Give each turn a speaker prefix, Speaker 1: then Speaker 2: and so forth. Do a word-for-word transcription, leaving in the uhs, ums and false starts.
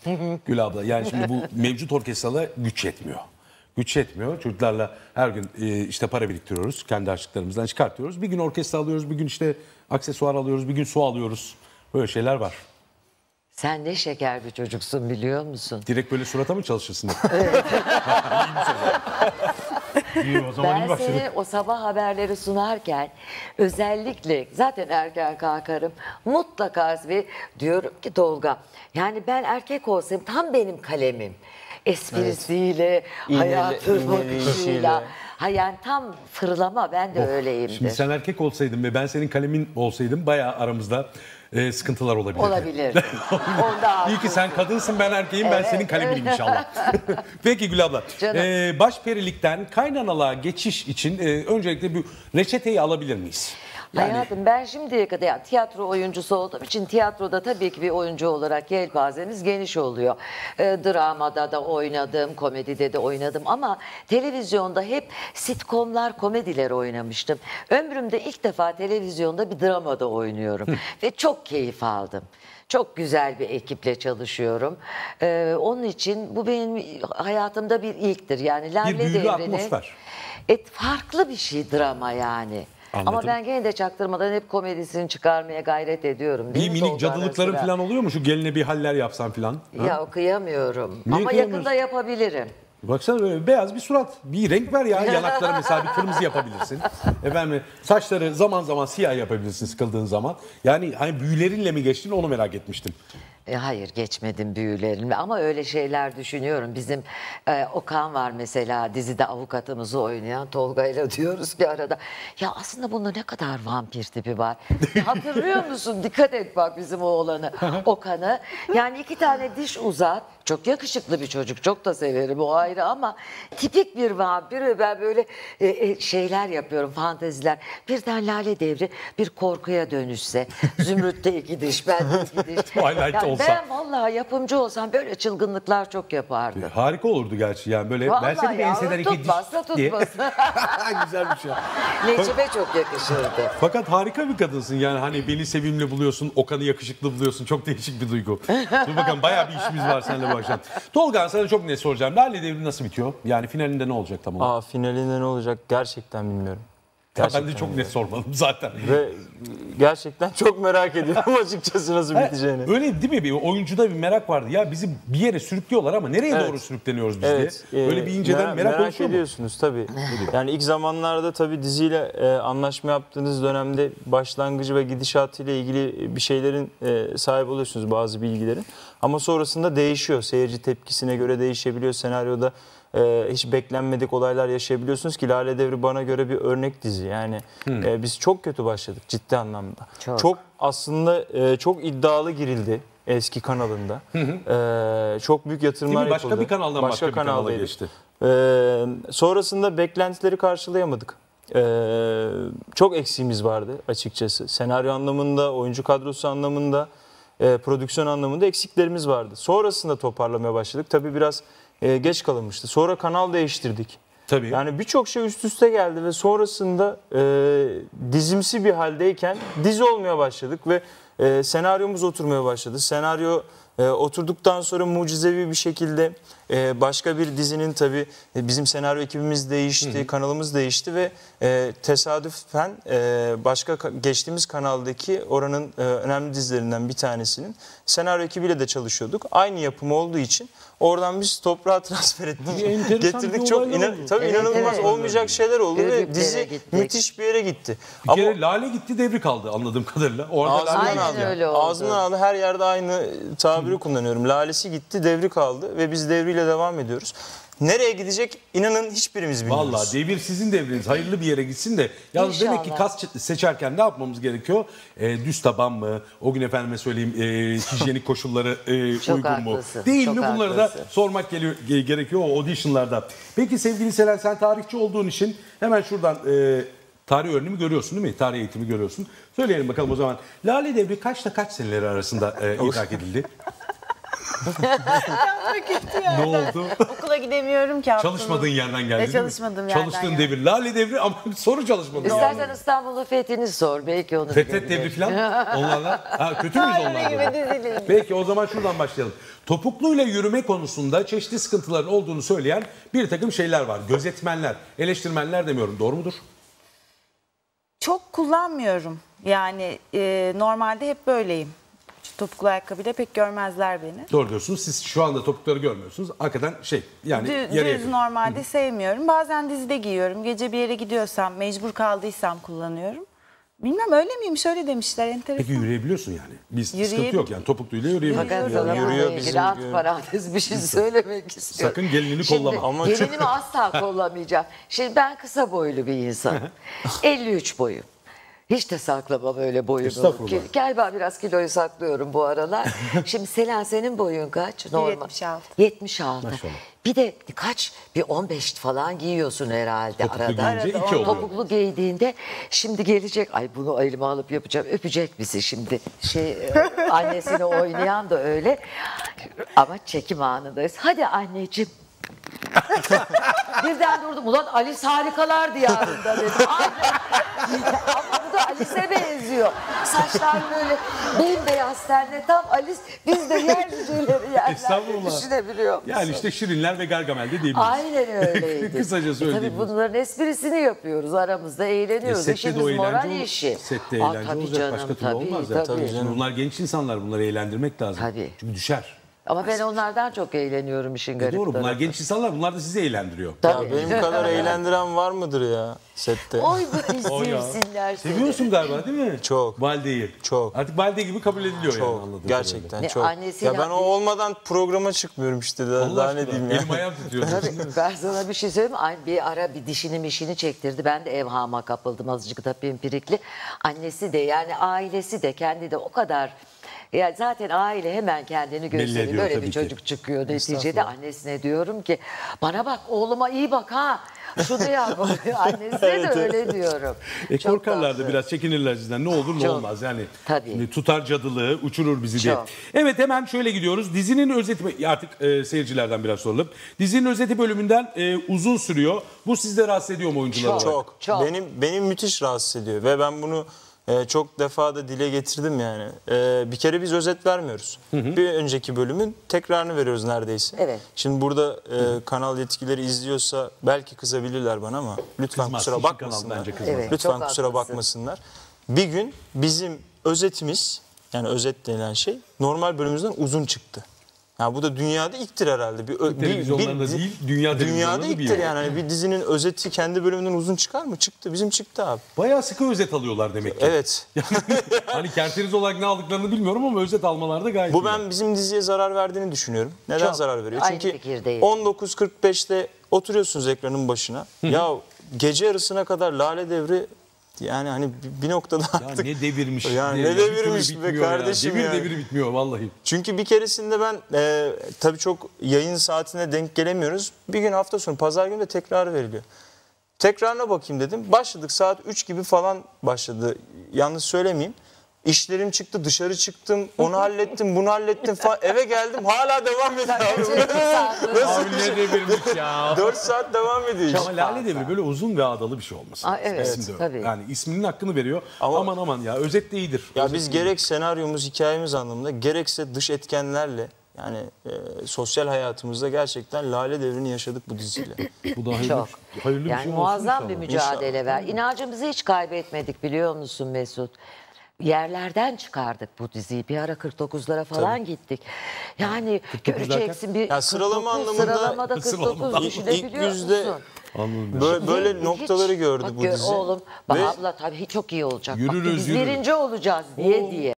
Speaker 1: Gül abla, yani şimdi bu mevcut orkestrala güç yetmiyor. Güç yetmiyor. Çocuklarla her gün e, işte para biriktiriyoruz. Kendi harçlıklarımızdan çıkartıyoruz. Bir gün orkestra alıyoruz, bir gün işte aksesuar alıyoruz, bir gün su alıyoruz. Böyle şeyler var.
Speaker 2: Sen ne şeker bir çocuksun biliyor musun?
Speaker 1: Direkt böyle surata mı çalışırsın?
Speaker 3: İyi, o zaman iyi
Speaker 2: Ben
Speaker 3: başladık.
Speaker 2: seni o sabah haberleri sunarken özellikle zaten erken kalkarım. Mutlaka ve diyorum ki Tolga, yani ben erkek olsam tam benim kalemim. Esprisiyle,
Speaker 4: İğneli-
Speaker 2: hayatı
Speaker 4: iğneli
Speaker 2: bakışıyla.
Speaker 4: işiyle.
Speaker 2: Ha yani tam fırlama, ben de öyleyimdir.
Speaker 1: Şimdi sen erkek olsaydın ve ben senin kalemin olsaydım bayağı aramızda e, sıkıntılar olabilirdi.
Speaker 2: Olabilir. Onda
Speaker 1: İyi ki sen kadınsın, ben erkeğim, ben
Speaker 2: Evet,
Speaker 1: senin kaleminim inşallah. Peki Gül abla,
Speaker 2: Canım.
Speaker 1: e, başperilikten kaynanalığa geçiş için e, öncelikle bir reçeteyi alabilir miyiz? Yani
Speaker 2: Hayatım, ben şimdiye kadar yani tiyatro oyuncusu olduğum için tiyatroda tabii ki bir oyuncu olarak yelpazemiz geniş oluyor. E, dramada da oynadım, komedide de oynadım ama televizyonda hep sitcomlar, komediler oynamıştım. Ömrümde ilk defa televizyonda bir dramada oynuyorum ve çok keyif aldım. Çok güzel bir ekiple çalışıyorum. Ee, onun için bu benim hayatımda bir ilktir. Yani Lale
Speaker 1: büyülü
Speaker 2: Devri'ni-
Speaker 1: atmosfer.
Speaker 2: Et, farklı bir şey drama yani.
Speaker 1: Anladım.
Speaker 2: Ama ben gene de çaktırmadan hep komedisini çıkarmaya gayret ediyorum. Değil
Speaker 1: bir
Speaker 2: mi
Speaker 1: minik
Speaker 2: Tolga, ara
Speaker 1: cadılıkların
Speaker 2: sıra?
Speaker 1: falan oluyor mu? Şu geline bir haller yapsan falan. Ha?
Speaker 2: Ya kıyamıyorum.
Speaker 1: Niye
Speaker 2: Ama
Speaker 1: kıyamıyorsun?
Speaker 2: yakında yapabilirim.
Speaker 1: Baksana böyle beyaz bir surat. Bir renk ver ya. Yanakları mesela bir kırmızı yapabilirsin. Efendim saçları zaman zaman siyah yapabilirsin sıkıldığın zaman. Yani hani büyülerinle mi geçtin onu merak etmiştim.
Speaker 2: E, hayır, geçmedim büyülerini ama öyle şeyler düşünüyorum. Bizim e, Okan var mesela, dizide avukatımızı oynayan, Tolga'yla diyoruz ki arada, ya aslında bunda ne kadar vampir tipi var. Hatırlıyor musun? Dikkat et bak bizim oğlanı, Okan'ı. Yani iki tane diş uzat. Çok yakışıklı bir çocuk. Çok da severim, o ayrı, ama tipik bir vampir ve ben böyle e, e, şeyler yapıyorum, fanteziler. Birden Lale Devri bir korkuya dönüşse. Zümrüt'te iki diş, ben de iki diş.
Speaker 1: Twilight olsa.
Speaker 2: Ben vallahi yapımcı olsam böyle çılgınlıklar çok yapardım.
Speaker 1: Harika olurdu gerçi yani böyle
Speaker 2: Vallahi
Speaker 1: versene bir
Speaker 2: ya,
Speaker 1: enseden iki diş
Speaker 2: tutmazsa
Speaker 1: diye.
Speaker 2: tutmasın.
Speaker 1: Güzel bir şey.
Speaker 2: Necip'e çok yakışırdı.
Speaker 1: Fakat harika bir kadınsın yani hani beni sevimli buluyorsun, Okan'ı yakışıklı buluyorsun. Çok değişik bir duygu. Dur bakalım bayağı bir işimiz var seninle bu akşam. Tolga, sana çok net soracağım. Lale Devri nasıl bitiyor? Yani finalinde ne olacak tam olarak?
Speaker 4: Aa, finalinde ne olacak gerçekten bilmiyorum.
Speaker 1: Ya ben de
Speaker 4: Gerçekten
Speaker 1: çok net
Speaker 4: bilmiyorum.
Speaker 1: sormadım zaten.
Speaker 4: Ve gerçekten çok merak ediyorum açıkçası nasıl
Speaker 1: Ha,
Speaker 4: biteceğini.
Speaker 1: öyle değil mi? Bir oyuncuda bir merak vardı. Ya bizi bir yere sürüklüyorlar ama nereye
Speaker 4: Evet.
Speaker 1: doğru sürükleniyoruz biz
Speaker 4: Evet,
Speaker 1: diye.
Speaker 4: e,
Speaker 1: Böyle bir inceden
Speaker 4: merak,
Speaker 1: merak,
Speaker 4: merak
Speaker 1: oluşuyor mu?
Speaker 4: ediyorsunuz tabii. Yani ilk zamanlarda tabii diziyle e, anlaşma yaptığınız dönemde başlangıcı ve gidişatıyla ilgili bir şeylerin e, sahip oluyorsunuz, bazı bilgilerin. Ama sonrasında değişiyor. Seyirci tepkisine göre değişebiliyor. Senaryoda e, hiç beklenmedik olaylar yaşayabiliyorsunuz ki Lale Devri bana göre bir örnek dizi. Yani e, biz çok kötü başladık ciddi anlamda.
Speaker 2: Çok.
Speaker 4: Çok aslında e, çok iddialı girildi eski kanalında. E, çok büyük yatırımlar
Speaker 1: Değil mi? Başka
Speaker 4: yapıldı.
Speaker 1: bir kanaldan başka bir kanala
Speaker 4: kanaldaydı.
Speaker 1: geçti.
Speaker 4: Ee, sonrasında beklentileri karşılayamadık. Ee, çok eksiğimiz vardı açıkçası. Senaryo anlamında, oyuncu kadrosu anlamında, e, prodüksiyon anlamında eksiklerimiz vardı. Sonrasında toparlamaya başladık. Tabii biraz e, geç kalınmıştı. Sonra kanal değiştirdik.
Speaker 1: Tabii.
Speaker 4: Yani birçok şey üst üste geldi ve sonrasında e, dizimsi bir haldeyken dizi olmaya başladık ve e, senaryomuz oturmaya başladı. Senaryo e, oturduktan sonra mucizevi bir şekilde e, başka bir dizinin tabii e, bizim senaryo ekibimiz değişti, hı hı. kanalımız değişti ve e, tesadüfen e, başka ka- geçtiğimiz kanaldaki oranın e, önemli dizilerinden bir tanesinin senaryo ekibiyle de çalışıyorduk. Aynı yapım olduğu için oradan biz toprağa transfer ettik.
Speaker 1: enteresan
Speaker 4: Getirdik,
Speaker 1: bir
Speaker 4: çok
Speaker 1: olaylar
Speaker 4: inan-
Speaker 1: oldu.
Speaker 4: tabii
Speaker 2: Evet,
Speaker 4: inanılmaz
Speaker 2: evet.
Speaker 4: olmayacak şeyler oldu ve
Speaker 2: Görüntülere
Speaker 4: dizi
Speaker 2: gittik.
Speaker 4: müthiş bir yere gitti.
Speaker 1: Bir
Speaker 4: Ama
Speaker 1: kere Lale gitti, Devri kaldı anladığım kadarıyla. Orada
Speaker 4: ağzından
Speaker 1: Lale
Speaker 2: Aynen
Speaker 4: aldı.
Speaker 2: öyle oldu.
Speaker 4: Ağzından aldı. Her yerde aynı tabiri kullanıyorum. Lalesi gitti, Devri kaldı ve biz Devri'yle devam ediyoruz. Nereye gidecek inanın hiçbirimiz bilmiyoruz.
Speaker 1: Vallahi devir sizin devriniz. Hayırlı bir yere gitsin de. Yalnız
Speaker 2: İnşallah.
Speaker 1: demek ki kas seçerken ne yapmamız gerekiyor? E, düz taban mı? O gün efendime söyleyeyim e, hijyenik koşulları e,
Speaker 2: Çok
Speaker 1: uygun mu?
Speaker 2: haklısın,
Speaker 1: Değil
Speaker 2: çok
Speaker 1: mi? Bunları da
Speaker 2: haklısın.
Speaker 1: sormak geliyor, ge- gerekiyor o auditionlarda. Peki sevgili Selen, sen tarihçi olduğun için hemen şuradan e, tarih öğrenimi görüyorsun değil mi? Tarih eğitimi görüyorsun. Söyleyelim bakalım o zaman. Lale Devri kaçta kaç seneleri arasında e, idrak edildi?
Speaker 5: Çok kötü yani.
Speaker 1: Ne oldu?
Speaker 5: Okula gidemiyorum ki haftanın.
Speaker 1: Çalışmadığın yerden geldi
Speaker 5: E,
Speaker 1: değil mi?
Speaker 5: çalışmadığım yerden
Speaker 1: Çalıştığın
Speaker 5: geldi.
Speaker 1: devir. Lale devri ama soru çalışmadığın
Speaker 2: İstersen
Speaker 1: yerden.
Speaker 2: İstanbul'un fethini sor. Belki onu
Speaker 1: Fethet devri
Speaker 2: bilebilir.
Speaker 1: falan onlarla. Ha, kötü müyüz
Speaker 5: Öyle
Speaker 1: onlarla?
Speaker 5: gibi dizileyim.
Speaker 1: Peki o zaman şuradan başlayalım. Topukluyla yürüme konusunda çeşitli sıkıntıların olduğunu söyleyen bir takım şeyler var. Gözetmenler, eleştirmenler demiyorum. Doğru mudur?
Speaker 5: Çok kullanmıyorum. Yani e, normalde hep böyleyim. Topuklu ayakkabıyla pek görmezler beni.
Speaker 1: Doğru diyorsunuz. Siz şu anda topukları görmüyorsunuz. Hakikaten şey yani
Speaker 5: Düz,
Speaker 1: yere
Speaker 5: düz
Speaker 1: yakın.
Speaker 5: normalde sevmiyorum. Bazen dizide giyiyorum. Gece bir yere gidiyorsam, mecbur kaldıysam kullanıyorum. Bilmem öyle miymiş, öyle demişler. Enteresan.
Speaker 1: Peki yürüyebiliyorsun yani. Bir sıkıntı
Speaker 5: Yürüyebil-
Speaker 1: yok yani. Topukluyla yürüyebiliyorsun.
Speaker 2: Fakat
Speaker 5: Yürüyor,
Speaker 2: sana
Speaker 4: yürüyor
Speaker 2: bununla ilgili
Speaker 4: bizim
Speaker 2: alt
Speaker 4: gibi.
Speaker 2: parantez bir şey söylemek istiyorum.
Speaker 1: Sakın gelinini
Speaker 2: Şimdi,
Speaker 1: kollama.
Speaker 4: Ama çok-
Speaker 2: gelinimi asla kollamayacağım. Şimdi ben kısa boylu bir insanım. elli üç boyum. Hiç de saklamam öyle boyumu.
Speaker 1: Estağfurullah.
Speaker 2: Ki- Galiba biraz kiloyu saklıyorum bu aralar. Şimdi Selen senin boyun kaç? Normal.
Speaker 5: yetmiş altı.
Speaker 2: yetmiş altı.
Speaker 1: Maşallah.
Speaker 2: Bir de kaç? Bir on beş falan giyiyorsun herhalde
Speaker 1: Topuklu
Speaker 2: arada.
Speaker 1: giyince iki
Speaker 5: Arada
Speaker 1: oluyor.
Speaker 2: Topuklu giydiğinde şimdi gelecek. Ay bunu elime alıp yapacağım. Öpecek bizi şimdi. Şey e, annesini oynayan da öyle. Ama çekim anındayız. Hadi anneciğim. Birden durdum. Ulan Alice Harikalar Diyarında dedim. Ama bu da Alice'e benziyor. Saçlar böyle bembeyaz tenle tam Alice. Biz de yer cüceleri yerler.
Speaker 1: Estağfurullah.
Speaker 2: Düşünebiliyor musun?
Speaker 1: Yani işte Şirinler ve Gargamel de diyebiliriz.
Speaker 2: Aynen öyleydi.
Speaker 1: Kısaca
Speaker 2: E
Speaker 1: söylediğimiz.
Speaker 2: tabii bunların esprisini yapıyoruz. Aramızda eğleniyoruz.
Speaker 1: E, sette de
Speaker 2: İşimiz
Speaker 1: o eğlence
Speaker 2: moral
Speaker 1: olur.
Speaker 2: işi.
Speaker 1: Sette
Speaker 2: Aa,
Speaker 1: eğlence
Speaker 2: tabii
Speaker 1: olacak.
Speaker 2: canım,
Speaker 1: Başka türlü
Speaker 2: tabii,
Speaker 1: olmaz ya.
Speaker 2: tabii.
Speaker 1: Şimdi bunlar genç insanlar. Bunları eğlendirmek lazım.
Speaker 2: Tabii.
Speaker 1: Çünkü düşer.
Speaker 2: Ama ben onlardan çok eğleniyorum işin
Speaker 1: E
Speaker 2: garip
Speaker 1: doğru bunlar
Speaker 2: tarafı.
Speaker 1: genç insanlar. Bunlar da sizi eğlendiriyor.
Speaker 2: Tabii.
Speaker 4: Ya benim kadar eğlendiren var mıdır ya sette?
Speaker 2: Oy bu
Speaker 1: O ya.
Speaker 2: sevsinler seni.
Speaker 1: Seviyorsun galiba değil mi?
Speaker 4: Çok.
Speaker 1: Valdeyi.
Speaker 4: Çok.
Speaker 1: Artık valide gibi kabul ediliyor yani
Speaker 4: Çok.
Speaker 1: anladığım
Speaker 4: Gerçekten
Speaker 2: Ne,
Speaker 4: çok.
Speaker 2: annesiyle-
Speaker 4: Ya ben o olmadan programa çıkmıyorum işte. Daha,
Speaker 1: kadarıyla.
Speaker 4: daha
Speaker 1: Allah
Speaker 4: ne
Speaker 1: aşkına.
Speaker 4: diyeyim ya.
Speaker 1: Elim ayağım titriyor.
Speaker 2: Tabii, ben sana bir şey söyleyeyim mi? Ay, bir ara bir dişini mişini çektirdi. Ben de evhama kapıldım azıcık da pimpirikli. Annesi de yani ailesi de kendi de o kadar... Ya zaten aile hemen kendini gösteriyor.
Speaker 1: ediyor
Speaker 2: Böyle
Speaker 1: tabii
Speaker 2: bir
Speaker 1: ki.
Speaker 2: çocuk çıkıyor neticede. Annesine diyorum ki bana bak oğluma iyi bak ha. Şunu yap. Annesine de öyle diyorum.
Speaker 1: E
Speaker 2: Çok
Speaker 1: korkarlar da
Speaker 2: tatlı.
Speaker 1: biraz çekinirler sizden. Ne olur ne
Speaker 2: Çok.
Speaker 1: olmaz yani.
Speaker 2: Tabii.
Speaker 1: Şimdi tutar cadılığı uçurur bizi diye.
Speaker 2: Çok.
Speaker 1: Evet hemen şöyle gidiyoruz. Dizinin özeti artık e, seyircilerden biraz soralım. Dizinin özeti bölümünden e, uzun sürüyor. Bu sizde rahatsız ediyor mu oyuncular olarak?
Speaker 4: Çok.
Speaker 2: Çok.
Speaker 4: Benim benim müthiş rahatsız ediyor ve ben bunu e, çok defa da dile getirdim yani. E, bir kere biz özet vermiyoruz. Bir önceki bölümün tekrarını veriyoruz neredeyse.
Speaker 2: Evet.
Speaker 4: Şimdi burada e, kanal yetkileri izliyorsa belki kızabilirler bana ama lütfen
Speaker 1: Kızmaz,
Speaker 4: kusura
Speaker 1: hiçbir kanal
Speaker 4: bakmasınlar.
Speaker 1: bence kızmaz.
Speaker 2: Evet,
Speaker 4: Lütfen
Speaker 2: çok
Speaker 4: kusura
Speaker 2: haklısın.
Speaker 4: bakmasınlar. Bir gün bizim özetimiz yani özet denilen şey normal bölümümüzden uzun çıktı. Ya bu da dünyada ilktir herhalde. Bir, ö-
Speaker 1: televizyonlarında değil, dünya
Speaker 4: dünyada
Speaker 1: televizyonlarında bir
Speaker 4: ilktir
Speaker 1: yer.
Speaker 4: yani. Hani bir dizinin özeti kendi bölümünden uzun çıkar mı? Çıktı. Bizim çıktı abi.
Speaker 1: Bayağı sıkı özet alıyorlar demek ki.
Speaker 4: Evet.
Speaker 1: Hani kerteriz olarak ne aldıklarını bilmiyorum ama özet almalarda gayet
Speaker 4: Bu
Speaker 1: iyi.
Speaker 4: ben bizim diziye zarar verdiğini düşünüyorum. Neden
Speaker 2: Çok.
Speaker 4: zarar veriyor?
Speaker 2: Aynı
Speaker 4: Çünkü
Speaker 2: fikirdeyim.
Speaker 4: on dokuz kırk beşte oturuyorsunuz ekranın başına. Ya gece yarısına kadar Lale Devri yani hani bir- bir noktada
Speaker 1: Ya
Speaker 4: artık
Speaker 1: ne devirmiş.
Speaker 4: Ya ne
Speaker 1: bir türlü
Speaker 4: devirmiş be
Speaker 1: bitmiyor ya.
Speaker 4: kardeşim
Speaker 1: Devir
Speaker 4: yani.
Speaker 1: devir bitmiyor vallahi.
Speaker 4: Çünkü bir keresinde ben e, tabii çok yayın saatine denk gelemiyoruz. Bir gün hafta sonu pazar günü de tekrarı veriliyor. Tekrarına bakayım dedim. Başladık saat üç gibi falan başladı. Yanlış söylemeyeyim. İşlerim çıktı, dışarı çıktım, onu hallettim, bunu hallettim falan. Eve geldim, hala devam ediyor.
Speaker 1: Abi ne devirmiş ya.
Speaker 4: dört saat devam ediyor iş.
Speaker 1: Ama Lale Devri böyle uzun ve ağdalı bir şey olması.
Speaker 2: Aa, evet,
Speaker 1: İsim de öyle.
Speaker 2: tabii.
Speaker 1: Yani isminin hakkını veriyor.
Speaker 4: Ama-
Speaker 1: aman aman ya özet de iyidir.
Speaker 4: Ya
Speaker 1: Özet
Speaker 4: biz
Speaker 1: de iyidir.
Speaker 4: gerek senaryomuz, hikayemiz anlamında gerekse dış etkenlerle yani e, sosyal hayatımızda gerçekten Lale Devri'ni yaşadık bu diziyle.
Speaker 1: Bu da hayırlı,
Speaker 2: Çok.
Speaker 1: hayırlı bir
Speaker 2: Yani
Speaker 1: şey olsun
Speaker 2: muazzam bir
Speaker 1: inşallah.
Speaker 2: mücadele ver. İnancımızı hiç kaybetmedik biliyor musun Mesut? Yerlerden çıkardık bu diziyi. Bir ara kırk dokuzlara falan gittik. Yani
Speaker 1: dokuz
Speaker 2: göreceksin bir
Speaker 4: Ya sıralama
Speaker 2: kırk dokuz,
Speaker 4: anlamında-
Speaker 2: sıralamada kırk dokuz
Speaker 1: Sıralamada.
Speaker 2: düşünebiliyor
Speaker 4: İlk yüzde-
Speaker 2: musun?
Speaker 1: Anladım.
Speaker 4: Böyle, böyle
Speaker 2: Hiç-
Speaker 4: noktaları gördü
Speaker 2: bak
Speaker 4: bu
Speaker 2: gör
Speaker 4: dizi.
Speaker 2: Oğlum bak
Speaker 4: Ve-
Speaker 2: abla tabii çok iyi olacak.
Speaker 1: Yürürüz,
Speaker 2: bak, biz
Speaker 1: yürürüz.
Speaker 2: birinci olacağız diye diye.